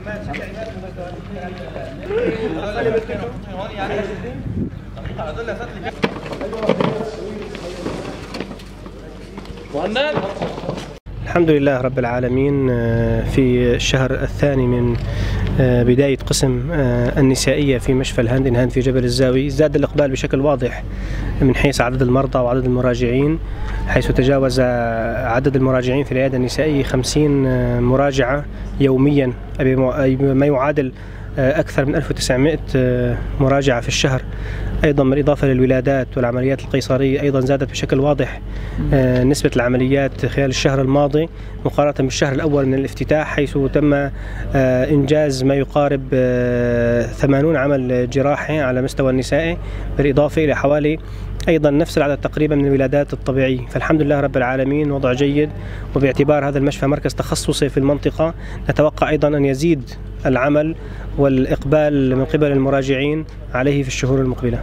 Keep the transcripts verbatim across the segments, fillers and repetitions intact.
الحمد لله رب العالمين. في الشهر الثاني من بداية قسم النسائية في مشفى الهاند إن هاند في جبل الزاوي زاد الإقبال بشكل واضح من حيث عدد المرضى وعدد المراجعين، حيث تجاوز عدد المراجعين في العيادة النسائية خمسين مراجعة يوميا، ما يعادل أكثر من ألف وتسعمائة مراجعة في الشهر. أيضا بالإضافة للولادات والعمليات القيصرية أيضا زادت بشكل واضح نسبة العمليات خلال الشهر الماضي مقارنة بالشهر الأول من الافتتاح، حيث تم إنجاز ما يقارب ثمانين عمل جراحي على مستوى النسائي، بالإضافة إلى حوالي أيضا نفس العدد تقريبا من الولادات الطبيعية. فالحمد لله رب العالمين وضع جيد، وباعتبار هذا المشفى مركز تخصصي في المنطقة نتوقع أيضا أن يزيد العمل والإقبال من قبل المراجعين عليه في الشهور المقبلة.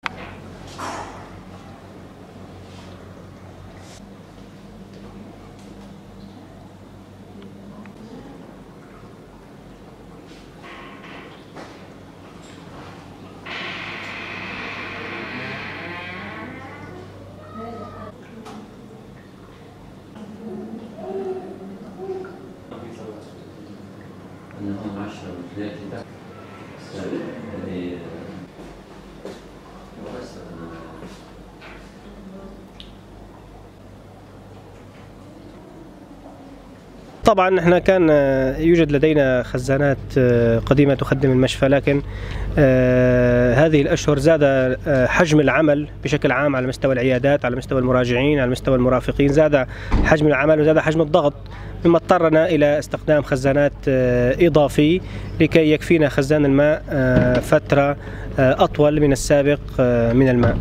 طبعا احنا كان يوجد لدينا خزانات قديمة تخدم المشفى، لكن هذه الأشهر زاد حجم العمل بشكل عام على مستوى العيادات، على مستوى المراجعين، على مستوى المرافقين، زاد حجم العمل وزاد حجم الضغط، مما اضطرنا إلى استخدام خزانات إضافية لكي يكفينا خزان الماء فترة أطول من السابق من الماء.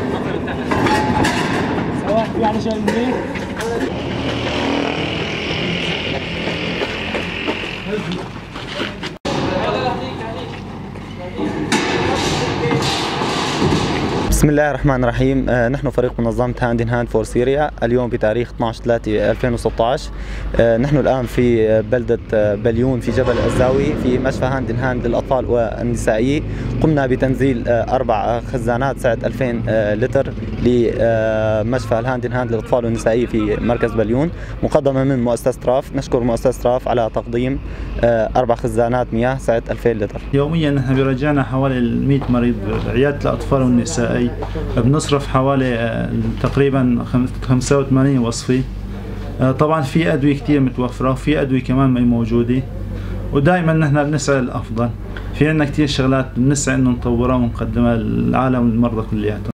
بسم الله الرحمن الرحيم. آه نحن فريق منظمة هاند إن هاند فور سوريا، اليوم بتاريخ اثني عشر ثلاثة ألفين وستة عشر. آه نحن الآن في بلدة بليون في جبل الزاوي في مشفى هاند إن هاند للأطفال والنسائية. قمنا بتنزيل آه أربع خزانات سعة ألفين آه لتر لمشفى الهاند إن هاند للأطفال والنسائية في مركز بليون، مقدمة من مؤسسة راف. نشكر مؤسسة راف على تقديم آه أربع خزانات مياه سعة ألفين لتر. يوميا نحن بيرجعنا حوالي مئة مريض بعيادة الأطفال والنسائية، بنصرف حوالي تقريبا خمسة وثمانين وصفة. طبعا في أدوية كتير متوفرة وفي أدوية كمان موجودة، ودائما نحن بنسعى للأفضل. في عنا كتير شغلات بنسعى إنه نطورها ونقدمها للعالم والمرضى كلياتهم.